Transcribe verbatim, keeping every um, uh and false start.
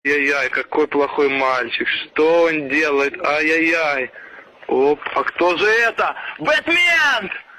Ай-яй-яй, какой плохой мальчик. Что он делает? Ай-яй-яй. Оп, а кто же это? Бэтмен!